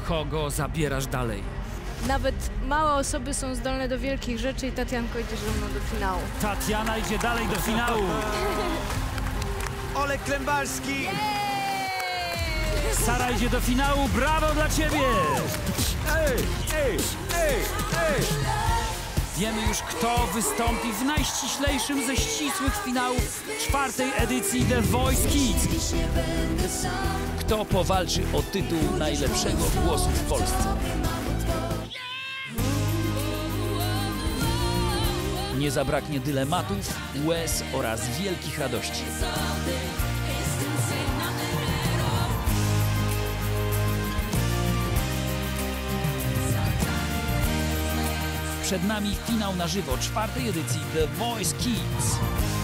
Kogo zabierasz dalej? Nawet małe osoby są zdolne do wielkich rzeczy i Tatianko idzie ze mną do finału. Tatiana idzie dalej do finału. Olek Klembalski! Sara idzie do finału. Brawo dla ciebie! Wiemy już, kto wystąpi w najściślejszym ze ścisłych finałów 4. edycji The Voice Kids. Kto powalczy o tytuł najlepszego głosu w Polsce? Nie zabraknie dylematów, łez oraz wielkich radości. Przed nami finał na żywo 4. edycji The Voice Kids.